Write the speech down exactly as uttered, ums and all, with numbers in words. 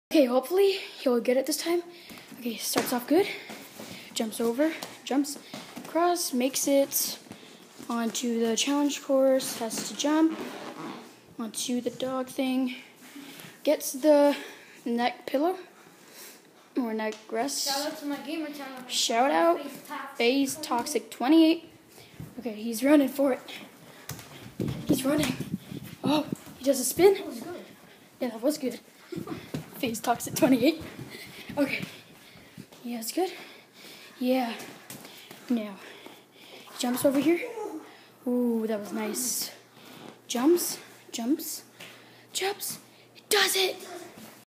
Okay, hopefully he'll get it this time. Okay, starts off good. Jumps over, jumps across, makes it onto the challenge course, has to jump onto the dog thing, gets the neck pillow, or neck rest. Shout out to my gamer channel. Shout out, Phase Toxic twenty-eight. Okay, he's running for it. He's running. Oh, he does a spin. That was good. Yeah, that was good. Phase Toxic twenty-eight. Okay. Yeah, it's good. Yeah. Now, he jumps over here. Ooh, that was nice. Jumps, jumps, jumps. He does it.